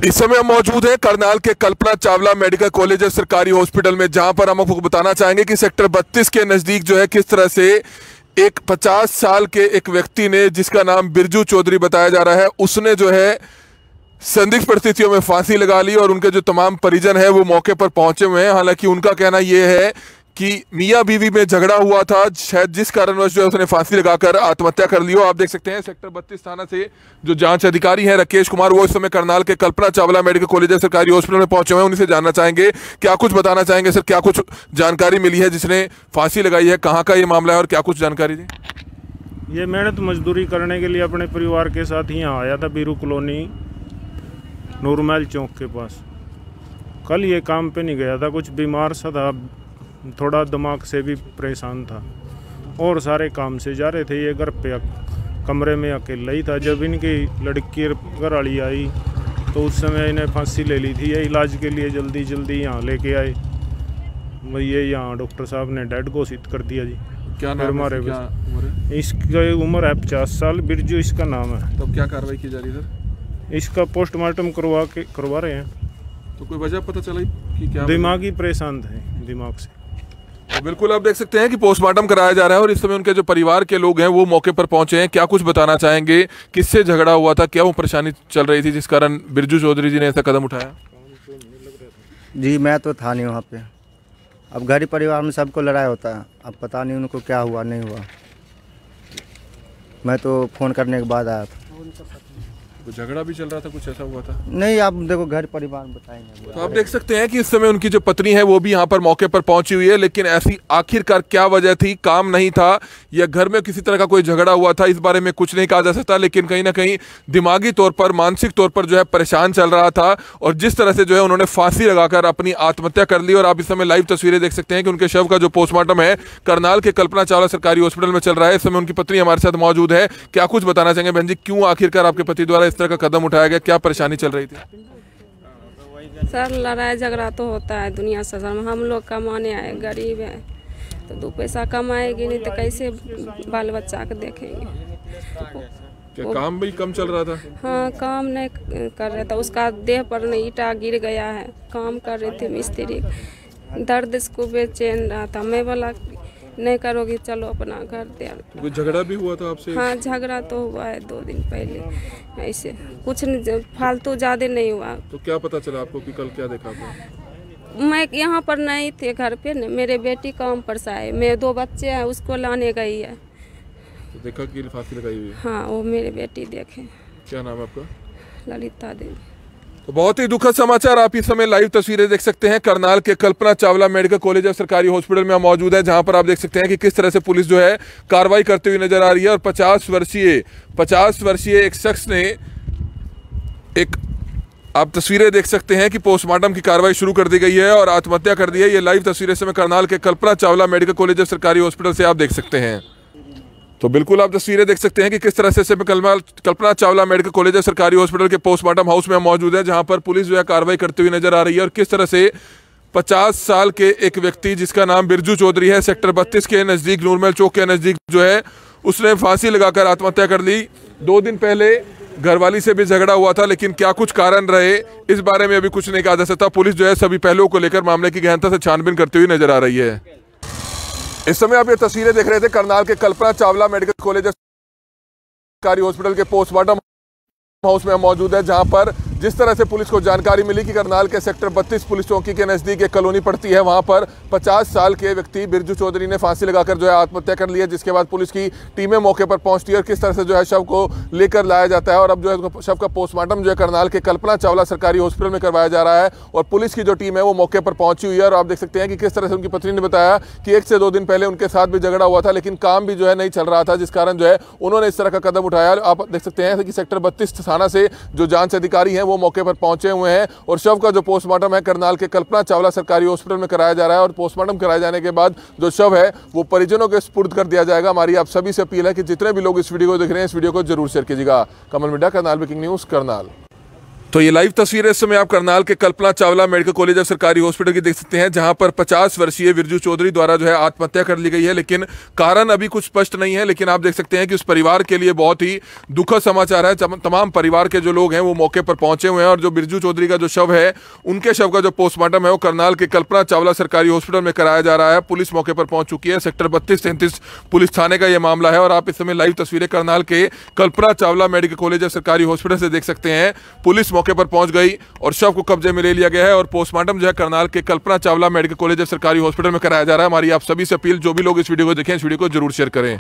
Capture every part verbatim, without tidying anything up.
इस समय हम मौजूद हैं करनाल के कल्पना चावला मेडिकल कॉलेज और सरकारी हॉस्पिटल में, जहां पर हम आपको बताना चाहेंगे कि सेक्टर बत्तीस के नजदीक जो है किस तरह से एक पचास साल के एक व्यक्ति ने, जिसका नाम बिरजू चौधरी बताया जा रहा है, उसने जो है संदिग्ध परिस्थितियों में फांसी लगा ली और उनके जो तमाम परिजन है वो मौके पर पहुंचे हुए हैं। हालांकि उनका कहना यह है कि मियां बीवी में झगड़ा हुआ था, शायद जिस कारणवश जो है उसने फांसी लगाकर आत्महत्या कर ली हो। आप देख सकते हैं सेक्टर बत्तीस थाना से जो जांच अधिकारी हैं राकेश कुमार, वो इस समय करनाल के कल्पना चावला मेडिकल कॉलेज सरकारी हॉस्पिटल में पहुंचे हुए हैं। उनसे जानना चाहेंगे क्या कुछ बताना चाहेंगे। सर, क्या कुछ जानकारी मिली है जिसने फांसी लगाई है, कहाँ का ये मामला है और क्या कुछ जानकारी दी? ये मेहनत मजदूरी करने के लिए अपने परिवार के साथ यहाँ आया था, बीरू कॉलोनी नूरमहल चौक के पास। कल ये काम पे नहीं गया था, कुछ बीमार सा था, थोड़ा दिमाग से भी परेशान था और सारे काम से जा रहे थे। ये घर पे कमरे में अकेला ही था। जब इनकी लड़की घर वाली आई तो उस समय इन्हें फांसी ले ली थी। ये इलाज के लिए जल्दी जल्दी यहाँ लेके आए, ये यहाँ डॉक्टर साहब ने डेड घोषित कर दिया जी। क्या नाम है? क्या उम्र है? इसकी उम्र है पचास साल, बिरजू इसका नाम है। तो क्या कार्रवाई की जा रही है सर? इसका पोस्टमार्टम करवा के करवा रहे हैं। तो कोई वजह पता चला कि क्या? दिमागी परेशान थे, दिमाग से। तो बिल्कुल आप देख सकते हैं कि पोस्टमार्टम कराया जा रहा है और इस समय उनके जो परिवार के लोग हैं वो मौके पर पहुंचे हैं। क्या कुछ बताना चाहेंगे, किससे झगड़ा हुआ था, क्या वो परेशानी चल रही थी जिस कारण बिरजू चौधरी जी ने ऐसा कदम उठाया? जी मैं तो था नहीं वहाँ पे। अब घर परिवार में सबको लड़ाई होता है, अब पता नहीं उनको क्या हुआ नहीं हुआ। मैं तो फ़ोन करने के बाद आया था। तो झगड़ा भी चल रहा था, कुछ ऐसा हुआ था? नहीं, आप देखो घर परिवार में बताएंगे। तो आप देख सकते हैं कि इस समय उनकी जो पत्नी है वो भी यहाँ पर मौके पर पहुंची हुई है, लेकिन ऐसी आखिरकार क्या वजह थी? काम नहीं था या घर में किसी तरह का कोई झगड़ा हुआ था, इस बारे में कुछ नहीं कहा जा सकता। लेकिन कहीं ना कहीं दिमागी तौर पर, मानसिक तौर पर जो है परेशान चल रहा था और जिस तरह से जो है उन्होंने फांसी लगाकर अपनी आत्महत्या कर ली। और आप इस समय लाइव तस्वीरें देख सकते हैं कि उनके शव का जो पोस्टमार्टम है करनाल के कल्पना चावला सरकारी हॉस्पिटल में चल रहा है। इस समय उनकी पत्नी हमारे साथ मौजूद है। क्या कुछ बताना चाहेंगे बहन जी, क्यों आखिरकार आपके पति द्वारा इस तरह का कदम उठाया गया, क्या परेशानी चल रही थी? सर, लड़ाई झगड़ा तो होता है दुनिया से। सर, हम लोग कमाने आए, गरीब हैं, तो दो पैसा कमाएगी नहीं तो कैसे बाल बच्चा के देखेंगे? क्या काम भी कम चल रहा था? हाँ, काम नहीं कर रहे था, उसका देह पर नहीं ईटा गिर गया है। काम कर रहे थे मिस्त्री, दर्द इसको बेचैन रहा था। मैं बोला नहीं करोगी, चलो अपना घर दे। कोई झगड़ा भी हुआ था आपसे? हाँ, झगड़ा तो हुआ है दो दिन पहले, ऐसे कुछ नहीं, फालतू ज़्यादा नहीं हुआ। तो क्या पता चला आपको कि कल क्या देखा आपने? मैं यहाँ पर नहीं थे घर पे न, मेरे बेटी काम पर से आए, मेरे दो बच्चे हैं, उसको लाने गई है। तो देखा कि फांसी लगाई हुई है? हाँ, वो मेरे बेटी देखे। क्या नाम है आपका? ललिता देवी। तो बहुत ही दुखद समाचार, आप इस समय लाइव तस्वीरें देख सकते हैं। करनाल के कल्पना चावला मेडिकल कॉलेज और सरकारी हॉस्पिटल में हम मौजूद है, जहां पर आप देख सकते हैं कि किस तरह से पुलिस जो है कार्रवाई करते हुए नजर आ रही है। और पचास वर्षीय पचास वर्षीय एक शख्स ने, एक आप तस्वीरें देख सकते हैं कि पोस्टमार्टम की कार्रवाई शुरू कर दी गई है और आत्महत्या कर दी है। ये लाइव तस्वीरें इस समय करनाल के कल्पना चावला मेडिकल कॉलेज और सरकारी हॉस्पिटल से आप देख सकते हैं। तो बिल्कुल आप तस्वीरें देख सकते हैं कि किस तरह से कल्पना चावला मेडिकल कॉलेज सरकारी हॉस्पिटल के पोस्टमार्टम हाउस में मौजूद है, जहां पर पुलिस जो है कार्रवाई करते हुए नजर आ रही है। और किस तरह से पचास साल के एक व्यक्ति, जिसका नाम बिरजू चौधरी है, सेक्टर बत्तीस के नजदीक नूरमहल चौक के नजदीक जो है उसने फांसी लगाकर आत्महत्या कर ली। दो दिन पहले घरवाली से भी झगड़ा हुआ था, लेकिन क्या कुछ कारण रहे इस बारे में अभी कुछ नहीं कहा जा सकता। पुलिस जो है सभी पहलुओं को लेकर मामले की गहनता से छानबीन करते हुए नजर आ रही है। इस समय आप ये तस्वीरें देख रहे थे करनाल के कल्पना चावला मेडिकल कॉलेज सरकारी हॉस्पिटल के पोस्टमार्टम हाउस में मौजूद है, जहां पर जिस तरह से पुलिस को जानकारी मिली कि करनाल के सेक्टर बत्तीस पुलिस चौकी के नजदीक एक कॉलोनी पड़ती है, वहां पर पचास साल के व्यक्ति बिरजू चौधरी ने फांसी लगाकर जो है आत्महत्या कर ली है। जिसके बाद पुलिस की टीमें मौके पर पहुंचती है और किस तरह से जो है शव को लेकर लाया जाता है। और अब जो है शव का पोस्टमार्टम जो है करनाल के कल्पना चावला सरकारी हॉस्पिटल में करवाया जा रहा है और पुलिस की जो टीम है वो मौके पर पहुंची हुई है। और आप देख सकते हैं कि किस तरह से उनकी पत्नी ने बताया कि एक से दो दिन पहले उनके साथ भी झगड़ा हुआ था, लेकिन काम भी जो है नहीं चल रहा था, जिस कारण जो है उन्होंने इस तरह का कदम उठाया। आप देख सकते हैं कि सेक्टर बत्तीस थाना से जो जांच अधिकारी हैं वो मौके पर पहुंचे हुए हैं और शव का जो पोस्टमार्टम है करनाल के कल्पना चावला सरकारी हॉस्पिटल में कराया जा रहा है। और पोस्टमार्टम कराए जाने के बाद जो शव है वो परिजनों के सुपुर्द कर दिया जाएगा। हमारी आप सभी से अपील है कि जितने भी लोग इस वीडियो को देख रहे हैं, इस वीडियो को जरूर शेयर कीजिएगा। Kamal Midda, Karnal breaking news, Karnal. तो ये लाइव तस्वीरें इस समय आप करनाल के Kalpana Chawla medical college of सरकारी हॉस्पिटल की देख सकते हैं, जहां पर पचास वर्षीय विरजू चौधरी द्वारा जो है आत्महत्या कर ली गई है, लेकिन कारण अभी कुछ स्पष्ट नहीं है। लेकिन आप देख सकते हैं कि उस परिवार के लिए बहुत ही दुखद समाचार है। तमाम परिवार के जो लोग हैं वो मौके पर पहुंचे हुए हैं और जो बिरजू चौधरी का जो शव है, उनके शव का जो पोस्टमार्टम है वो करनाल के कल्पना चावला सरकारी हॉस्पिटल में कराया जा रहा है। पुलिस मौके पर पहुंच चुकी है। सेक्टर बत्तीस तैंतीस पुलिस थाने का यह मामला है और आप इस समय लाइव तस्वीरें करनाल के Kalpana Chawla medical college of सरकारी हॉस्पिटल से देख सकते हैं। पुलिस मौके पर पहुंच गई और शव को कब्जे में ले लिया गया है और पोस्टमार्टम जो है करनाल के Kalpana Chawla medical college of सरकारी हॉस्पिटल में कराया जा रहा है। हमारी आप सभी से अपील, जो भी लोग इस वीडियो को देखें, इस वीडियो को जरूर शेयर करें।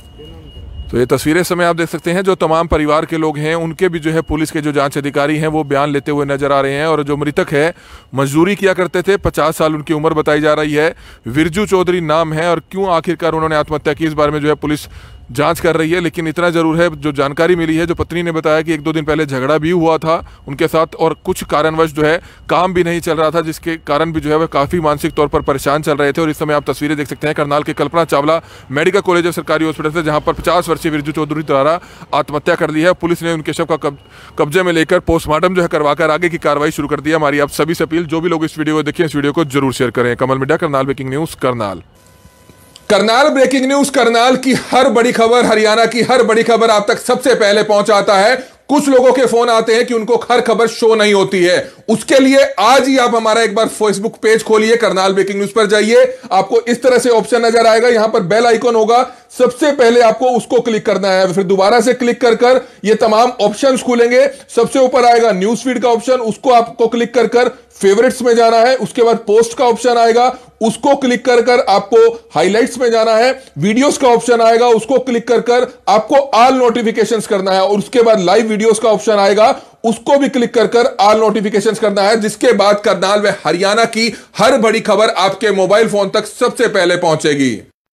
तो ये तस्वीरें समय आप देख सकते हैं, जो तमाम परिवार के लोग हैं उनके भी जो है पुलिस के जो जांच अधिकारी हैं वो बयान लेते हुए नजर आ रहे हैं। और जो मृतक है मजदूरी किया करते थे, पचास साल उनकी उम्र बताई जा रही है, विरजू चौधरी नाम है। और क्यों आखिरकार उन्होंने आत्महत्या की, इस बारे में जो है पुलिस जांच कर रही है। लेकिन इतना जरूर है, जो जानकारी मिली है, जो पत्नी ने बताया कि एक दो दिन पहले झगड़ा भी हुआ था उनके साथ और कुछ कारणवश जो है काम भी नहीं चल रहा था, जिसके कारण भी जो है वह काफ़ी मानसिक तौर पर परेशान चल रहे थे। और इस समय आप तस्वीरें देख सकते हैं करनाल के Kalpana Chawla medical college of सरकारी हॉस्पिटल से, जहां पर पचास वर्षीय विरजू चौधरी द्वारा आत्महत्या कर ली है। पुलिस ने उनके शव का कब, कब्जे में लेकर पोस्टमार्टम जो है करवाकर आगे की कार्रवाई शुरू कर दी है। हमारी आप सभी से अपील, जो भी लोग इस वीडियो को देखें, इस वीडियो को जरूर शेयर करें। Kamal media, Karnal breaking news, Karnal. Karnal breaking news, Karnal की हर बड़ी खबर, हरियाणा की हर बड़ी खबर आप तक सबसे पहले पहुंचाता है। कुछ लोगों के फोन आते हैं कि उनको हर खबर शो नहीं होती है, उसके लिए आज ही आप हमारा एक बार फेसबुक पेज खोलिए, करनाल ब्रेकिंग न्यूज पर जाइए। आपको इस तरह से ऑप्शन नजर आएगा, यहां पर बेल आइकन होगा, सबसे पहले आपको उसको क्लिक करना है। फिर दोबारा से क्लिक कर कर ये तमाम ऑप्शंस खुलेंगे। सबसे ऊपर आएगा न्यूज फीड का ऑप्शन, उसको आपको क्लिक कर कर फेवरेट्स में जाना है। उसके बाद पोस्ट का ऑप्शन आएगा, उसको क्लिक कर कर आपको हाइलाइट्स में जाना है। वीडियोस का ऑप्शन आएगा, उसको क्लिक कर कर आपको ऑल नोटिफिकेशंस करना है। और उसके बाद लाइव वीडियोस का ऑप्शन आएगा, उसको भी क्लिक कर कर ऑल नोटिफिकेशंस करना है। जिसके बाद करनाल व हरियाणा की हर बड़ी खबर आपके मोबाइल फोन तक सबसे पहले पहुंचेगी।